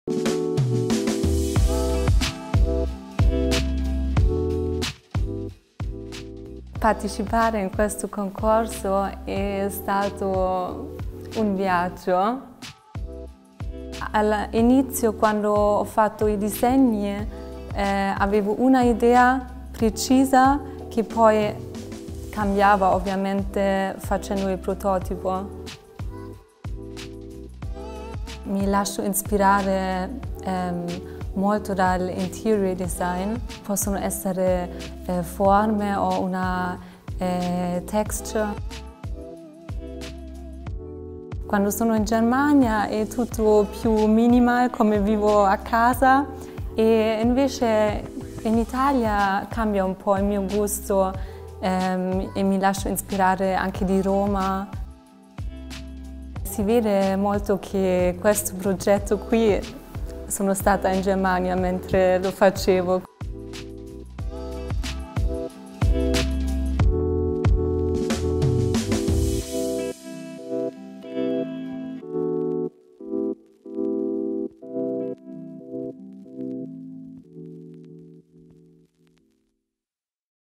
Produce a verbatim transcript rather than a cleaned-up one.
Partecipare in questo concorso è stato un viaggio. All'inizio, quando ho fatto i disegni, eh, avevo una idea precisa che poi cambiava ovviamente facendo il prototipo. Mi lascio ispirare ehm, molto dall'interior design. Possono essere eh, forme o una eh, texture. Quando sono in Germania è tutto più minimal, come vivo a casa, e invece in Italia cambia un po' il mio gusto ehm, e mi lascio ispirare anche di Roma. Si vede molto che questo progetto qui sono stata in Germania mentre lo facevo.